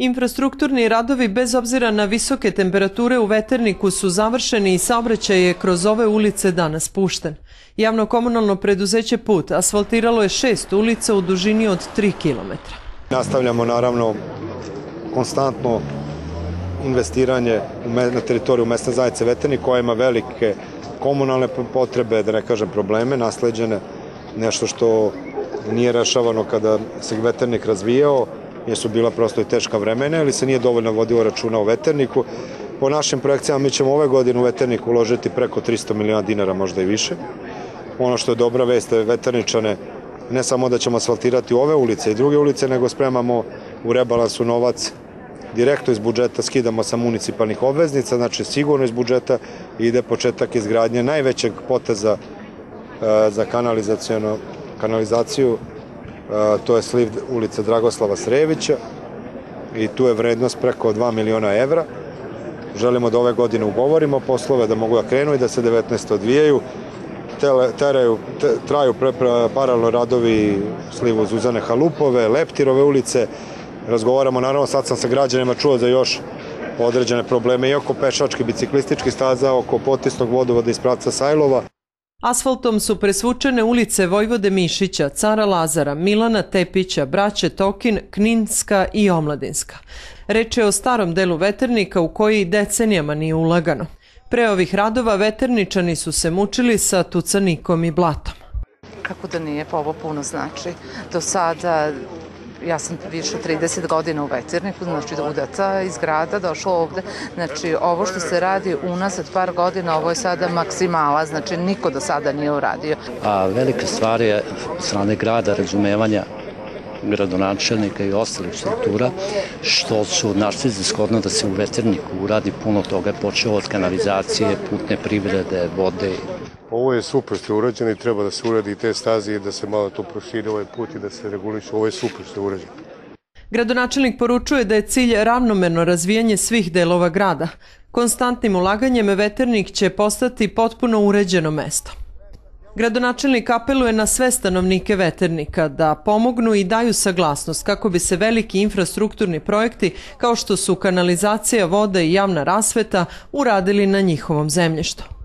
Infrastrukturni radovi bez obzira na visoke temperature u Veterniku su završeni i saobraćaj je kroz ove ulice danas pušten. Javno-komunalno preduzeće Put asfaltiralo je 6 ulica u dužini od 3 km. Nastavljamo naravno konstantno investiranje na teritoriju mesne zajednice Veternik koja ima velike komunalne potrebe, da ne kažem probleme, nasleđene, nešto što nije rešavano kada se Veternik razvijao, jer su bila prosto i teška vremena, ali se nije dovoljno vodilo računa o Veterniku. Po našim projekcijama mi ćemo ove godine u Veterniku uložiti preko 300 miliona dinara, možda i više. Ono što je dobra vest je Veterničane, ne samo da ćemo asfaltirati ove ulice i druge ulice, nego spremamo u rebalansu novac direktno iz budžeta, skidamo sa municipalnih obveznica, znači sigurno iz budžeta ide početak izgradnje najvećeg poteza za kanalizaciju, to je sliv ulice Dragoslava Srevića i tu je vrednost preko 2 miliona evra. Želimo da ove godine ugovorimo poslove, da mogu da krenu i da se 19. odvijaju. Traju paralelno radovi slivu Zuzane Halupove, Leptirove ulice. Razgovaramo, naravno sad sam sa građanima čuo za još određene probleme i oko pešačkih biciklističkih staza, oko potisnog vodovoda iz pravca Sajlova. Asfaltom su presvučene ulice Vojvode Mišića, Cara Lazara, Milana Tepića, Braće Tokin, Kninska i Omladinska. Reč je o starom delu Veternika u koji decenijama nije ulagano. Pre ovih radova Veterničani su se mučili sa tucanikom i blatom. Kako da nije, pa ovo puno znači. Do sada, ja sam više 30 godina u Veterniku, znači udata iz grada, došla ovde. Znači ovo što se radi unazad par godina, ovo je sada maksimala, znači niko do sada nije uradio. A velika stvar je strane grada razumevanja gradonačelnika i ostalih struktura, što su našli za shodno da se u Veterniku uradi puno toga, počeo od kanalizacije, putne privrede, vode. Ovo je super što je urađeno i treba da se uradi i te staze i da se malo to proširi ovaj put i da se reguliše. Ovo je super što je urađeno. Gradonačelnik poručuje da je cilj ravnomerno razvijanje svih delova grada. Konstantnim ulaganjem Veternik će postati potpuno uređeno mesto. Gradonačelnik apeluje na sve stanovnike Veternika da pomognu i daju saglasnost kako bi se veliki infrastrukturni projekti kao što su kanalizacija, voda i javna rasveta uradili na njihovom zemljištu.